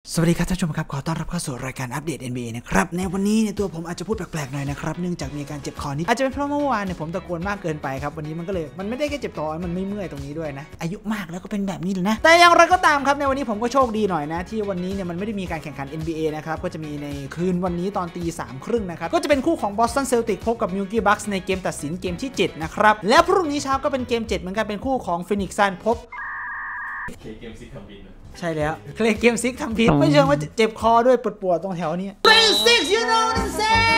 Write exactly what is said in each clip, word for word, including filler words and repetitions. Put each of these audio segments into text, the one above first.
สวัสดีครับท่านผู้ชมครับขอต้อนรับเข้าสู่รายการอัปเดต เอ็น บี เอ นะครับในวันนี้เนี่ยตัวผมอาจจะพูดแปลกๆหน่อยนะครับเนื่องจากมีการเจ็บคอนิดอาจจะเป็นเพราะเมื่อวานเนี่ยผมตะโกนมากเกินไปครับวันนี้มันก็เลยมันไม่ได้แค่เจ็บคอมันไม่เมื่อยตรงนี้ด้วยนะอายุมากแล้วก็เป็นแบบนี้เลยนะแต่อย่างไรก็ตามครับในวันนี้ผมก็โชคดีหน่อยนะที่วันนี้เนี่ยมันไม่ได้มีการแข่งขัน เอ็น บี เอ นะครับก็จะมีในคืนวันนี้ตอนตีสามครึ่งนะครับก็จะเป็นคู่ของ Boston Celtics พบกับ Milwaukee Bucks ในเกมตัดสินเกมที่เจ็ดนะครับและพรุ่งนี้เช้าก็เป็นเกมเจ็ดเหมือนกันเป็นคู่ของ Phoenix Suns พบเคเกมซิกทำบินใช่แล้วเคลเกมซิกทำผิดไม่เชิงว่าเจ็บคอด้วยปวดปวดตรงแถวนี้ซิก you know what I'm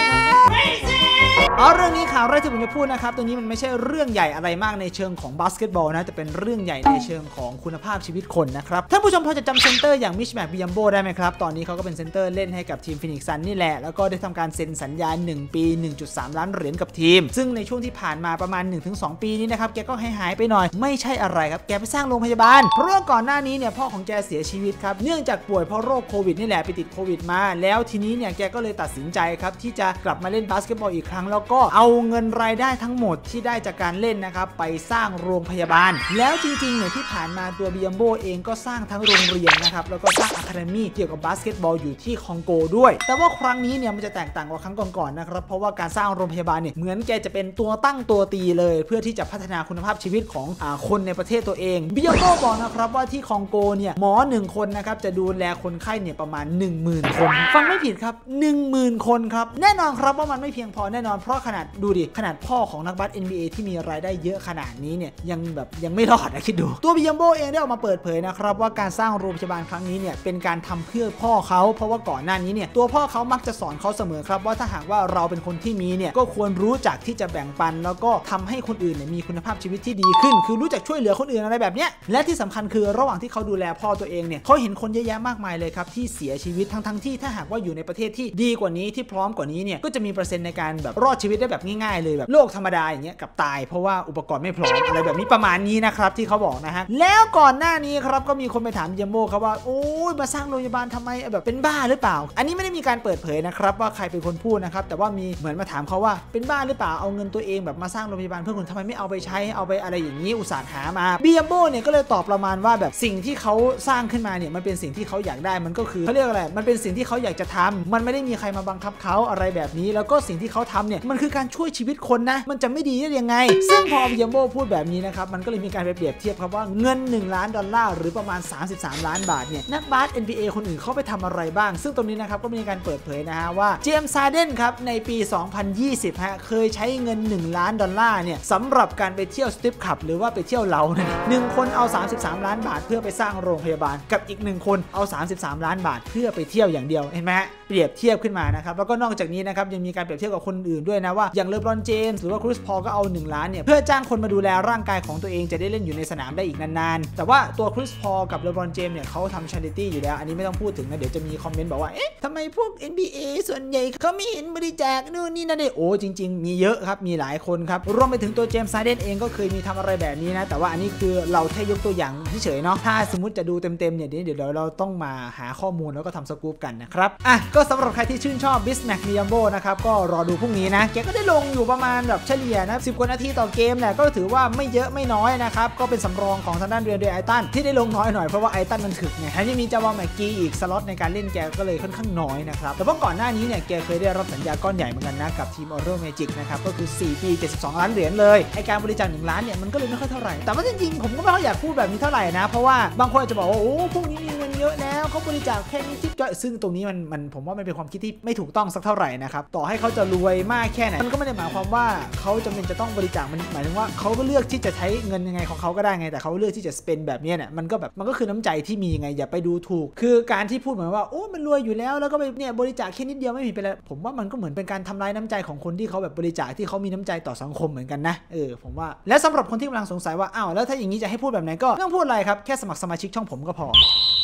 saying อ๋อเรื่องนี้ข่าวแรกที่ผมจะพูดนะครับตรงนี้มันไม่ใช่เรื่องใหญ่อะไรมากในเชิงของบาสเกตบอลนะแต่เป็นเรื่องใหญ่ในเชิงของคุณภาพชีวิตคนนะครับท่านผู้ชมพอจะจำเซนเตอร์อย่างมิชแมคบิยัมโบได้ไหมครับตอนนี้เขาก็เป็นเซนเตอร์เล่นให้กับทีมฟินิกซ์ซันนี่แหละแล้วก็ได้ทำการเซ็นสัญญาหนึ่งปี หนึ่งจุดสาม ล้านเหรียญกับทีมซึ่งในช่วงที่ผ่านมาประมาณ หนึ่งถึงสอง ปีนี้นะครับแกก็ให้หายไปหน่อยไม่ใช่อะไรครับแกไปสร้างโรงพยาบาลเพราะว่าก่อนหน้านี้เนี่ยพ่อของแกเสียชีวิตครับเนื่องจากป่วยเพราะโรคโควิดนี่แหละไปติดโควิดมาแล้วทีนี้เนี่ยแกก็เลยตัดสินใจครับที่จะกลับมาเล่นบาสเกตบอลอีกครั้งแล้วก็เอาเงินรายได้ทั้งหมดที่ได้จากการเล่นนะครับไปสร้างโรงพยาบาลแล้วจริงๆเนี่ยที่ผ่านมาตัวบิยัมโบเองก็สร้างทั้งโรงเรียนนะครับแล้วก็สร้างอะคาเดมี่เกี่ยวกับบาสเกตบอลอยู่ที่คองโกด้วยแต่ว่าครั้งนี้เนี่ยมันจะแตกต่างกว่าครั้งก่อนๆนะครับเพราะว่าการสร้างโรงพยาบาลเนี่ยเหมือนแกจะเป็นตัวตั้งตัวตีเลยเพื่อที่จะพัฒนาคุณภาพชีวิตของอ่าคนในประเทศตัวเองบิยัมโบบอกนะครับว่าที่คองโกเนี่ยหมอหนึ่งคนนะครับจะดูแลคนไข้เนี่ยประมาณ หนึ่งหมื่น คนฟังไม่ผิดครับ หนึ่งหมื่น คนครับแน่นอนครับว่ามันไม่เพียงพอแน่นอนเพราะขนาดดูดิขนาดพ่อของนักบาส เอ็น บี เอ ที่มีรายได้เยอะขนาดนี้เนี่ยยังแบบยังไม่รอดนะคิดดูตัวบิยัมโบเองได้ออกมาเปิดเผยนะครับว่าการสร้างโรงพยาบาลครั้งนี้เนี่ยเป็นการทำเพื่อพ่อเขาเพราะว่าก่อนหน้านี้เนี่ยตัวพ่อเขามักจะสอนเขาเสมอครับว่าถ้าหากว่าเราเป็นคนที่มีเนี่ยก็ควรรู้จักที่จะแบ่งปันแล้วก็ทำให้คนอื่นเนี่ยมีคุณภาพชีวิตที่ดีขึ้นคือรู้จักช่วยเหลือคนอื่นอะไรแบบเนี้ยและที่สำคัญคือระหว่างที่เขาดูแลพ่อตัวเองเนี่ยเขาเห็นคนเยอะแยะมากมายเลยครับที่เสียชีวิตทั้งทั้งที่ถ้าหากว่าอยู่ในประเทศที่ดีกว่านี้ที่พร้อมกว่านี้เนี่ยก็จะมีเปอร์เซ็นต์ในการแบบรอดชีวิตได้แบบง่ายๆเลยแบบโรคธรรมดาอย่างเงี้ยกับตายเพราะว่าอุปกรณ์ไม่พร้อมอะไรแบบนี้ประมาณนี้นะครับที่เขาบอกนะฮะแล้วก่อนหน้านี้ครับก็มีคนไปถามบิยัมโบครับว่าโอ้ยมาสร้างโรงพยาบาลทำไมแบบเป็นบ้าหรือเปล่าอันนี้ไม่ได้มีการเปิดเผยนะครับว่าใครเป็นคนพูดนะครับแต่ว่ามีเหมือนมาถามเขาว่าเป็นบ้าหรือเปล่าเอาเงินตัวเองแบบมาสร้างโรงพยาบาลเพื่อคนทำไมไม่เอาไปใช้เอาไปอะไรอย่างนี้อุตส่าห์หามาบิยัมโบเนี่ยก็เลยตอบประมาณว่าแบบสิ่งที่เขาสร้างขึ้นมาเนี่ยมันเป็นสิ่งที่เขาอยากได้มันก็คือเขาเรียกอะไรมันเป็นสิ่งที่เขาอยากจะทำมันไม่ได้มีใครมาบังคับเขาอะไรแบบนี้แล้วก็สิ่งที่เขาทำเนี่ยมันคือการช่วยชีวิตคนนะมันจะไม่ดีได้ยังไงซึ่งพอบิยัมโบพูดแบบนี้นะครับมันก็เลยมีการไปเปรียบเทียบครับว่าเงินหนึ่งล้านดอลลาร์หรือประมาณสามสิบสามล้านบาทเนี่ยนักบาส เอ็น บี เอ คนอื่นเขาไปทำอะไรบ้างซึ่งตรงนี้นะครับก็มีการเปิดเผยนะฮะว่าเจมส์ฮาร์เดนครับในปีสองพันยี่สิบฮะเคยใช้เงินหนึ่งล้านดอลลาร์เนี่ยสำหรับการไปเที่ยวสตริปคลับหรือว่าไปเที่ยวเหล้าเนี่ยหนึ่งคนเอาสามสิบสามล้านบาทเพื่อไปสร้างโรงพยาบาลกับอีกหนึ่งคนเอาสามสิบสามล้านบาทเพื่อไปเที่ยวอย่างเดียวเห็นไหมฮะเปรียบเทียบขึ้นมานะครับแล้วก็นอกจากนี้นะครับยังมีการเปรียบเทียบกับคนอื่นด้วยนะว่าอย่างเลบรอนเจมส์หรือว่าคริสพอลก็เอาหนึ่งล้านเนี่ยเพื่อจ้างคนมาดูแลร่างกายของตัวเองจะได้เล่นอยู่ในสนามได้อีกนานๆแต่ว่าตัวคริสพอลกับเลบรอนเจมส์เนี่ยเขาทำชาริตี้อยู่แล้วอันนี้ไม่ต้องพูดถึงนะเดี๋ยวจะมีคอมเมนต์บอกว่าเอ๊ะทำไมพวก เอ็น บี เอ ส่วนใหญ่เขาไม่เห็นบริจาคนู่นนี่นั่นเลยโอ้จริงๆมีเยอะครับมีหลายคนครับรวมไปถึงตัวเจมส์ฮาร์เดนเองก็เคยมีทำอะไรแบบนี้นะแต่ว่าอันนี้คือเราแค่ยกตัวอย่างเฉยๆเนาะถ้าสมมติจะดูเต็มๆเนี่ยเดี๋ยวเราต้องมาหาข้อมูลแล้วก็ทำสกู๊ปกันนะครับอ่ะก็สำหรับใครที่ชื่นชอบบิสแมคบิยัมโบนะครับก็รอดูพรุ่งนี้นะแกก็ได้ลงอยู่ประมาณแบบเฉลี่ยนะสิบกว่านาทีต่อเกมแหละก็ถือว่าไม่เยอะไม่น้อยนะครับก็เป็นสำรองของทางด้านเรียนเดย์ไอตันที่ได้ลงน้อยหน่อยเพราะว่าไอตันมันถึกไงแถมยังมีจาวาแม็กกี้อีกสล็อตในการเล่นแกก็เลยค่อนข้างน้อยนะครับแต่ว่าก่อนหน้านี้เนี่ยแกเคยได้รับสัญญาก้อนใหญ่เหมือนกันนะกับทีมออโรเมจิกนะครับก็คือสี่ปีเจ็ดสิบสองล้านเหรียญเลยไอการบริจาคหนึ่งล้านเนี่ยมันก็เลยไม่ค่อยเท่าไหร่แต่ว่าจริงๆผมก็ไม่ค่อยอยากพูดแบบนี้เท่าไหร่นะเพราะว่าบางคนอาจจะบอกว่าโอ้พวกนี้มีเงินเยอะแล้วเขาบริจาคแค่นี้จิ๊บจ้อยซึ่งตรงนี้มันมันผมว่ามันเป็นความคิดที่ไม่ถูกต้องสักเท่าไหร่นะครับต่อให้เขาจะรวยมากแค่ไหนมันก็ไม่ได้หมายความว่าเขาจำเป็นจะต้องบริจาคมันหมายถึงว่าเขาก็เลือกที่จะใช้เงินยังไงของเขาก็ได้ไงแต่เขาเลือกที่จะ spend แบบนี้เนี่ยมันก็แบบมันก็คือน้ำใจที่มีไงอย่าไปดูถูกคือการที่พูดเหมือนว่าโอ้มันรวยอยู่แล้วแล้วก็ไปเนี่ยบริจาคแค่นิดเดียวไม่ผิดไปแล้วผมว่ามันก็เหมือนเป็นการทำลายน้ำใจของคนที่เขาแบบบริจาคที่เขามีน้ำใจต่อสังคมเหมือนกันนะเออผมว่าและสำหรับคนที่กำลังสงสัยว่าอ้าวแล้วถ้าอย่างนี้จะให้พูดแบบไหนก็ไม่ต้องพูดอะไรครับแค่สมัครสมาชิกช่องผมก็พอ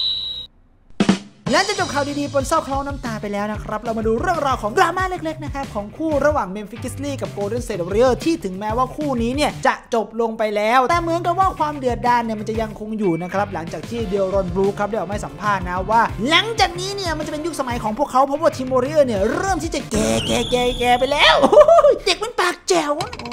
และจะจบข่าวดีๆบนเศร้าคลอน้ำตาไปแล้วนะครับเรามาดูเรื่องราวของดราม่าเล็กๆนะครับของคู่ระหว่างเมมฟิส Grizzlies กับ Golden State Warriors ที่ถึงแม้ว่าคู่นี้เนี่ยจะจบลงไปแล้วแต่เหมือนกับว่าความเดือดดาลเนี่ยมันจะยังคงอยู่นะครับหลังจากที่เดลรอนบรูคครับได้ออกมาสัมภาษณ์นะว่าหลังจากนี้เนี่ยมันจะเป็นยุคสมัยของพวกเขาเพราะว่าทีม Warriors เนี่ยเริ่มที่จะแก่แก่แก่แก่ไปแล้วเด็กมันปากแจ๋วโอ้เจ็บค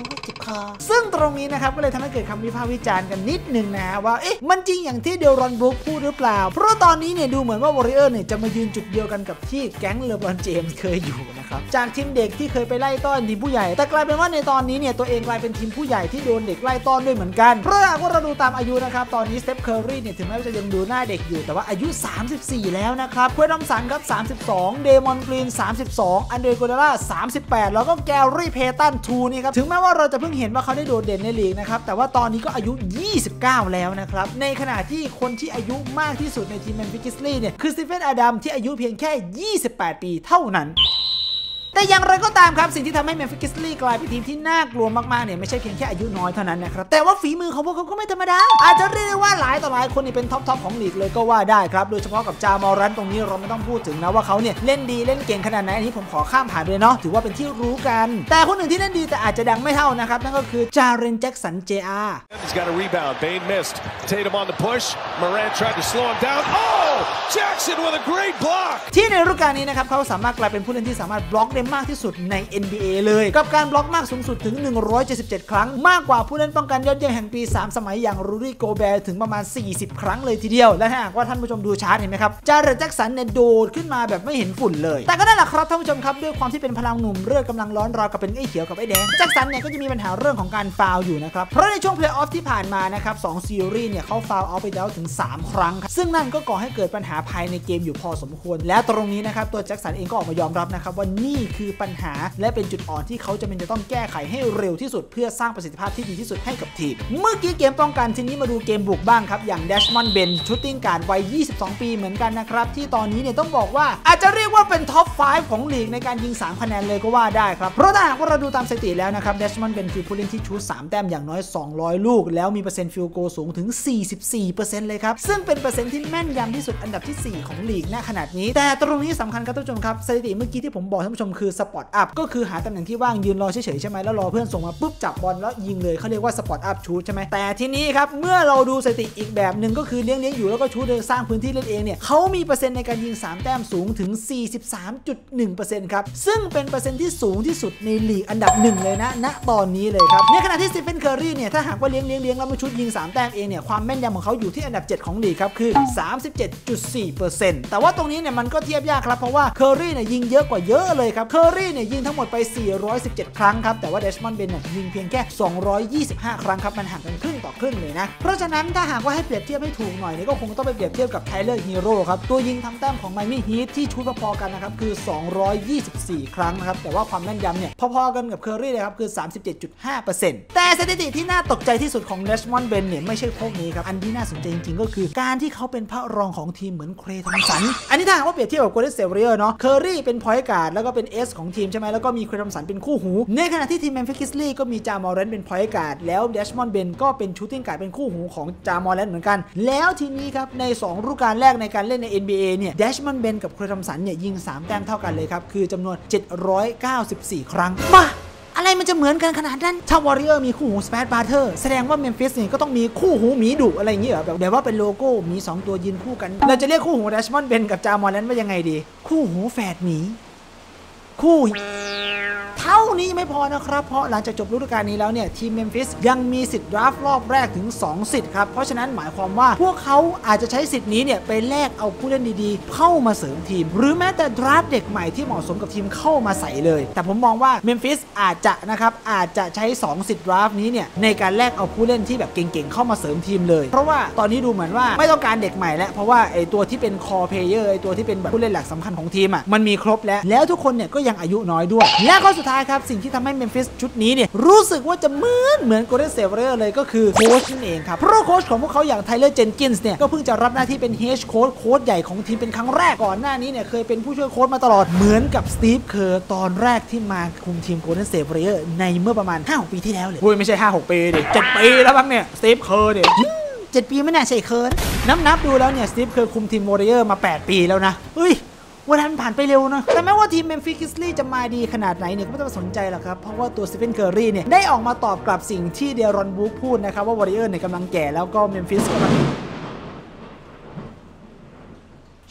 คอซึ่งตรงนี้นะครับก็เลยทำให้เกิดคำวิพากษ์วิจารณ์กันนิดนึงนะว่าเอ๊ะมันจริงอย่างที่เดลรอนบรูคพูดหรือเปล่าเพราะตอนนี้เนี่ยดูเหมือนว่าวอริเออร์เนี่ยจะมายืนจุดเดียวกันกับที่แก๊งเลบรอนเจมส์เคยอยู่นะครับจากทีมเด็กที่เคยไปไล่ต้อนทีมผู้ใหญ่แต่กลายเป็นว่าในตอนนี้เนี่ยตัวเองกลายเป็นทีมผู้ใหญ่ที่โดนเด็กไล่ต้อนด้วยเหมือนกันเพราะหากว่าเราดูตามอายุนะครับตอนนี้สเตฟเคอร์รีเนี่ยถึงแม้ว่าจะยังดูหน้าเด็กอยู่แต่ว่าอายุสามสิบสี่แล้วนะครับเควิน ทอมสันครับสามสิบสองเดมอนกรีนสามสิบสองอันเดรโกเดล่าสามสิบแปดแล้วก็แกรี่เพตันทูนี่ครับถึงแม้ว่าเราจะเพิ่งเห็นว่าเขาได้โดดเด่นในลีกนะครับแต่ว่าตอนนี้ก็อายุยี่สิบเก้าแล้วนะครับในขณะที่คนที่อายุมากที่สุดในทีมแมนฟิส กริซลี่เนี่ยคือสตีเฟน อดัมที่อายุเพียงแค่ยี่สิบแปดปีเท่านั้นแต่อย่างไรก็ตามครับสิ่งที่ทำให้แมนฟิส กริซลี่กลายเป็นทีมที่น่ากลัวมากๆเนี่ยไม่ใช่เพียงแค่อายุน้อยเท่านั้นนะครับแต่ว่าฝีมือของพวกเขาก็ไม่ธรรมดาอาจจะเรียกได้ว่าหลายต่อหลายคนนี่เป็นท็อปๆของลีกเลยก็ว่าได้ครับโดยเฉพาะกับจามอรันตรงนี้เราไม่ต้องพูดถึงนะว่าเขาเนี่ยเล่นดีเล่นเก่งขนาดไหนอันนี้ผมขอข้ามผ่านไปเลยเนาะถือว่าเป็นที่รู้กันแต่คนหนึ่งที่เล่นดีแต่อาจจะดังไม่เท่านะครับนั่นก็คือจาเรนแจ็คสัน เจ อาร์ He's got a rebound. Bane missed. Tatum on the push. Morant tried to slow him down. Oh, Jackson with a great block. ที่ในฤดูกาลนี้นะครับเขาสามารถกลายเป็นผู้เล่นที่สามารถบล็อกได้มากที่สุดใน เอ็น บี เอ เลยกับการบล็อกมากสูงสุดถึงหนึ่งร้อยเจ็ดสิบเจ็ดครั้งมากกว่าผู้เล่นป้องกันยอดเยี่ยมแห่งปีสามสมัยอย่างรูดี้โกแบร์ถึงประมาณสี่สิบครั้งเลยทีเดียวและถ้าหากว่าท่านผู้ชมดูชาร์ตเห็นไหมครับจาเรนแจ็คสันเนี่ยโดดขึ้นมาแบบไม่เห็นฝุ่นเลยแต่ก็นั่นแหละครับท่านผู้ชมครับด้วยความที่เป็นพลังหนุ่มเลือดกำลังร้อนราวกับเป็นไอ้เขียวกับไอ้แดงแจ็คสันเนี่ยก็จะมีปัญหาเรื่องของการฟาวล์อยู่นะครับเพราะในช่วงเพลย์ออฟที่ผ่านมานะครับสองซีรีส์เนี่ยเขาฟาวล์เอาไปแล้วถึงสามครั้งครับซึ่งนั่นก็ก่อให้เกิดปัญหาภายในเกมอยู่พอสมควรและตรงนี้นะครับตัวแจ็คสันเองก็ออกมายอมรับนะครับว่านี่คือปัญหาและเป็นจุดอ่อนที่เขาจะเป็นจะต้องแก้ไขให้เร็วที่สุดเพื่อสร้างประสิทธิภาพที่ดีที่สุดให้กับทีมเมื่อกี้เกมป้องกันทีนี้มาดูเกมบุกบ้างครับอย่างเดชมอนด์เบนชูตติ้งการ์ดวัยยี่สิบสองปีเหมือนกันนะครับที่ตอนนี้เนี่ยต้องบอกว่าอาจจะเรียกว่าเป็นท็อปห้าของลีกในการยิงสามคะแนนเลยก็ว่าได้ครับเพราะถ้าหากว่าเราดูตามสถิติแล้วนะครับเดชมอนด์เบนคือผู้เล่นที่ชูตสามแต้มอย่างน้อยสองร้อยลูกแล้วมีเปอร์เซ็นต์ฟิลโกสูงถึง สี่สิบสี่เปอร์เซ็นต์ เลยครับซึ่งเป็นเปอร์เซ็นต์ที่แม่นยำที่สุดอันดับที่สี่ของลีกณขนาดนี้แต่ตรงนี้สำคัญครับท่านผู้ชมครับสถิติเมื่อกี้ที่ผมบอกท่านผู้ชมคือสปอตอัพก็คือหาตำแหน่งที่ว่างยืนรอเฉยๆใช่ไหมแล้วรอเพื่อนส่งมาปุ๊บจับบอลแล้วยิงเลยเขาเรียกว่าสปอตอัพชูตใช่ไหมแต่ทีนี้ครับเมื่อเราดูสถิติอีกแบบหนึ่งก็คือเลี้ยงเลี้ยงอยู่แล้วก็ชูตโดยสร้างพื้นที่เล่นเองเนี่ยเขามีเปอร์เซ็นต์ในการยิงสามแต้มสูงถึง สี่สิบสามจุดหนึ่งเปอร์เซ็นต์ ครับซึ่งเป็นเปอร์เซ็นต์ที่สูงที่สุดในลีกอันดับหนึ่งเลยนะณตอนนี้เลยครับในขณะที่สตีเฟน เคอร์รีเนี่ยถ้าหากว่าเลี้ยงเลี้ยงเลี้ยงแล้วมาชุดยิงสามแต้มเองเนี่ยความแม่นยำของเขาอยู่ที่อันดับเจ็ดของลีกครับคือ สามสิบเจ็ดจุดสี่เปอร์เซ็นต์ แต่ว่าตรงนี้เนี่ยมันก็เทียบยากครับเพราะว่าเคอร์รีเนี่ยยิงเยอะกว่าเยอะเลยครับเคอร์รีเนี่ยยิงทั้งหมดไปสี่ร้อยสิบเจ็ดครั้งครับแต่ว่าเดชมอนด์เบนเนี่ยยิงเพียงแค่สองร้อยยี่สิบห้าครั้งครับมันห่างกันครึ่งต่อครึ่งเลยนะเพราะฉะนั้นถ้าหากว่าให้เปรียบเทียบให้ถูกหน่อยนี่ก็คงต้องไปเปรียบเทียบกับไทเลอร์ฮีโร่ครับตัวยิงทำแต้มของไมมี่ฮีทที่ชุดพอๆกันนะครับคือสองร้อยยี่สิบสี่ครั้งนะครับแต่ว่าความแม่นยำเนี่ยพอๆกันกับเคอร์รีเลยครับคือ สามสิบเจ็ดจุดห้าเปอร์เซ็นต์ แต่สถิติที่น่าตกใจที่สุดของเดชมอนด์เบนเนี่ยไม่ใช่พวกนี้ครับอันที่น่าสนใจจริงๆก็คือการที่เขาเป็นพระรองของทีมเหมือนเคลย์ ทอมสันอันนี้ถ้าหากว่าเปรียบเทียบกับโกลเด้น สเตท วอริเออร์เนาะเคอร์รีเป็นพอยต์การ์ดแล้วก็เป็น S ของทีมใช่ไหมแล้วก็มีเคลย์ ทอมสันเป็นคู่หูในขณะที่ทีมแมนฟิส กริซลี่ก็มีจามอรันเป็นพอยต์การ์ดแล้วเดชมอนด์เบนก็เป็นชูตติ้งการ์ดเป็นคู่หูของจามอรันเหมือนกันแล้วทีนี้ครับในสองฤดูกาลแรกในการเล่นใน เอ็น บี เอ เนี่ยเดชมอนด์เบนกับเคลย์ ทอมสันเนี่ยยิงสามแต้มเท่ากันเลยครับคือจำนวนเจ็ดร้อยเก้าสิบสี่ครั้งบ้าอะไรมันจะเหมือนกันขนาดนั้นถ้าวอริเออร์มีคู่หูสเปซบาร์เทอร์แสดงว่าเมมฟิสเนี่ยก็ต้องมีคู่หูหมีดุอะไรอย่างเงี้ยเหรอแบบแบบว่าเป็นโลโก้หมีสองตัวยืนคู่กันเราจะเรียกคู่หูเดชมอนด์เบนกับจามอรันว่ายังไงดีคู่หูแฝดหมีคู่เท่านี้ไม่พอนะครับเพราะหลังจากจบฤดูกาลนี้แล้วเนี่ยทีมเมมฟิสยังมีสิทธิ์ดราฟต์รอบแรกถึงสองสิทธิ์ครับเพราะฉะนั้นหมายความว่าพวกเขาอาจจะใช้สิทธิ์นี้เนี่ยไปแลกเอาผู้เล่นดีๆเข้ามาเสริมทีมหรือแม้แต่ดราฟต์เด็กใหม่ที่เหมาะสมกับทีมเข้ามาใส่เลยแต่ผมมองว่าเมมฟิสอาจจะนะครับอาจจะใช้สองสิทธิ์ดราฟต์นี้เนี่ยในการแลกเอาผู้เล่นที่แบบเก่งๆเข้ามาเสริมทีมเลยเพราะว่าตอนนี้ดูเหมือนว่าไม่ต้องการเด็กใหม่แล้วเพราะว่าไอตัวที่เป็นคอเพลเยอร์ไอตัวที่เป็นแบบผู้เล่นหลักสำคัญของทีมอ่ะมันมีครบแล้วแล้วทุกคนเนี่ยก็ยังอายุน้อยด้วยและข้อสุดท้ายครับสิ่งที่ทำให้เมมฟิสชุดนี้เนี่ยรู้สึกว่าจะเหมือนเหมือนโกลเด้น สเตท วอริเออร์เลยก็คือโค้ชนั่นเองครับเพราะโค้ชของพวกเขาอย่างไทเลอร์ เจนกินส์เนี่ยก็เพิ่งจะรับหน้าที่เป็นเฮดโค้ชโค้ชใหญ่ของทีมเป็นครั้งแรกก่อนหน้านี้เนี่ยเคยเป็นผู้ช่วยโค้ชมาตลอดเหมือนกับสตีฟเคอร์ตอนแรกที่มาคุมทีมโกลเด้น สเตท วอริเออร์ในเมื่อประมาณ ห้าหก ปีที่แล้วเลยโอ้ยไม่ใช่ ห้าหก ปีดิเจ็ดปีแล้วบ้างเนี่ยสตีฟเคอร์เนี่ยเจ็ดปีไม่น่าใช่เคอร์นับนับดูแล้วเนี่ยสตีฟเคอร์คุมทีมวอริเออร์มาแปดปีแล้วนะเฮ้ยเวลามันผ่านไปเร็วนะแต่แม้ว่าทีมเมมฟิส กริซลี่จะมาดีขนาดไหนเนี่ยก็ไม่ต้องสนใจหรอกครับเพราะว่าตัวสตีเฟน เคอร์รีเนี่ยได้ออกมาตอบกลับสิ่งที่เดรอน บรูคพูดนะครับว่าวอริเออร์เนี่ยกำลังแก่แล้วก็เมมฟิสกำลัง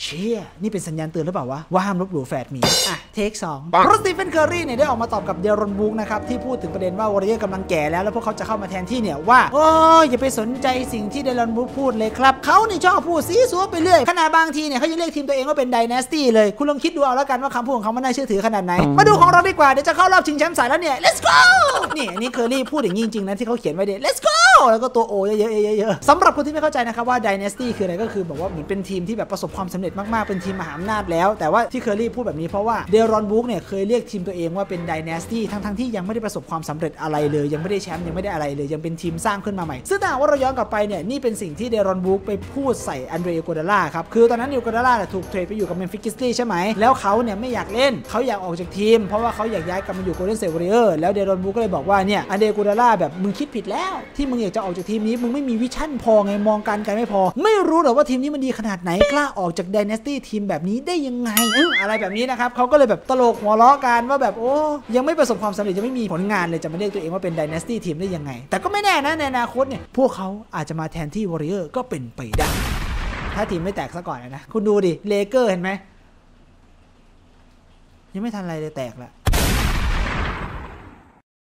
เชี่ยนี่เป็นสัญญาณเตือนหรือเปล่าวะว่าห้ามลบหลู่แฝดหมีอ่ะเทคสองเพราะสตีเฟนเคอร์รีเนี่ยได้ออกมาตอบกับเดรอนบุ๊กนะครับที่พูดถึงประเด็นว่าวอริเออร์กำลังแก่แล้วแล้วพวกเขาจะเข้ามาแทนที่เนี่ยว่าโอ้ยอย่าไปสนใจสิ่งที่เดรอนบุ๊กพูดเลยครับเขานี่ชอบพูดซีซัวไปเรื่อยขนาดบางทีเนี่ยเขายังเรียกทีมตัวเองว่าเป็นไดนาสตี้เลยคุณลองคิดดูเอาแล้วกันว่าคำพูดของเขามันน่าเชื่อถือขนาดไหนมาดูของเราดีกว่าเดี๋ยวจะเข้ารอบชิงแชมป์สายแล้วเนี่ย let's go นี่อันนี้เคอร์รี่พูดอย่างนี้จริงๆนะที่เขาเขียนไว้เด็ด let's go แล้วก็ตัวโอเยอะๆเยอะๆสำหรับคนที่ไม่เข้าใจนะครับว่า Dynasty คืออะไรก็คือบอกว่าเหมือนเป็นทีมที่แบบประสบความสำเร็จมากๆเป็นทีมมหาอำนาจแล้วแต่ว่าที่เคอร์รี่พูดแบบนี้เพราะว่าเดรอนบุ๊กเนี่ยเคยเรียกทีมตัวเองว่าเป็น Dynasty ทั้งๆที่ยังไม่ได้ประสบความสำเร็จอะไรเลยยังไม่ได้แชมป์ยังไม่ได้อะไรเลยยังเป็นทีมสร้างขึ้นมาใหม่ซึ่งถ้าว่าเราย้อนกลับไปเนี่ยนี่เป็นสิ่งที่เดรอนบุ๊กไปพูดใส่อันเดรโกดาล่าครับคือตอนนั้นเดรโกดาล่าถูกเทรดไปอยู่กับเมมฟิส Grizzlies ใช่ไหมแล้วเขาเนี่ยไม่อยากเล่นเขาอยากออกจากทีมเพราะว่าเขาอยากย้ายกลับมาอยู่ Golden State Warriors แล้วเดรอนบุ๊กก็เลยบอกว่าเนี่ยอันเดรโกดาล่าแบบมึงคิดผิดแล้วที่มึงอยากจะออกจากทีมนี้มึงไม่มีวิชั่นพอไงมองการไกลไม่พอไม่รู้หรอกว่าทีมนี้มันดีขนาดไหนกล้าออกจาก Dynasty ทีมแบบนี้ได้ยังไงเอออะไรแบบนี้นะครับเขาก็เลยแบบตลกหัวล้อกันว่าแบบโอ้ยังไม่ประสบความสำเร็จยังไม่มีผลงานเลยจะมาเรียกตัวเองว่าเป็น Dynasty ทีมได้ยังไงแต่ก็ไม่แน่นะในอนาคตเนี่ยพวกเขาอาจจะมาแทนที่ Warrior ก็เป็นไปได้ถ้าทีมไม่แตกซะก่อนนะคุณดูดิเลเกอร์เห็นไหมยังไม่ทันอะไรเลยแตกละ